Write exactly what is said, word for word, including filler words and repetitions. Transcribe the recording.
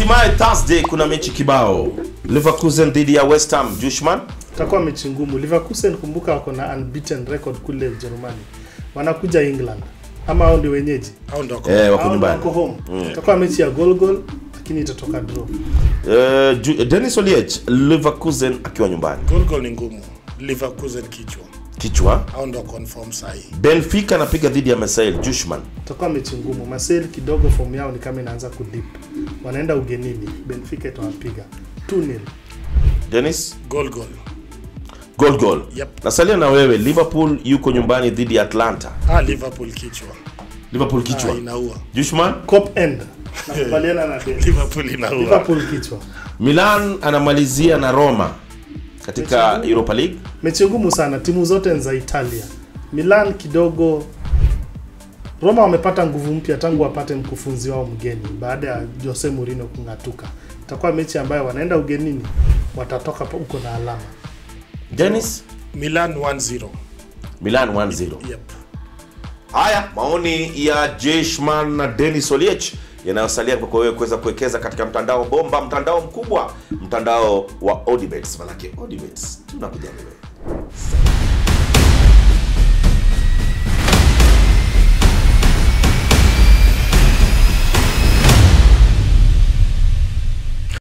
hatimaye Thursday kuna mechi kibao. Leverkusen dhidi ya West Ham. Jushman, itakuwa mechi ngumu. Leverkusen kumbuka wako na unbeaten record kule Germany. Wanakuja England. Ama hao ndio wenyeji? Hao ndio eh wako nyumbani. Wako home. Itakuwa mechi ya goal goal lakini itatoka draw. Eh Dennis Oliech, Leverkusen akiwa nyumbani. Goal goal ni ngumu. Leverkusen kichwa. Kichwa. Hao ndio confirm sahi. Benfica anapiga dhidi ya Marseille. Jushman, itakuwa mechi ngumu. Marseille kidogo form yao ni kama inaanza kudip. Wanaenda ugenini. Benfica itawapiga two nil. Dennis, goal goal. Goal goal. Yep. Nasalia na wewe, Liverpool yuko nyumbani dhidi ya Atlanta. Ah, Liverpool kichwa. Liverpool kichwa. Ah, inaua. Jushman, Cop end. Nakubaliana na Dennis. Liverpool inaua. Liverpool kichwa. Milan anamalizia na Roma katika Europa League. Mechi ngumu sana, timu zote za Italia. Milan kidogo, Roma wamepata nguvu mpya tangu wapate mkufunzi wao mgeni baada ya Jose Mourinho kungatuka. Itakuwa mechi ambayo wanaenda ugenini, watatoka huko na alama. Dennis, Milan one zero. Milan one zero. Yep. Haya, maoni ya Jeshman na Dennis Oliech yanayosalia kwa wewe kuweza kuwekeza katika mtandao bomba, mtandao mkubwa, mtandao wa Odibets. Malaki Odibets, tunakuja wewe.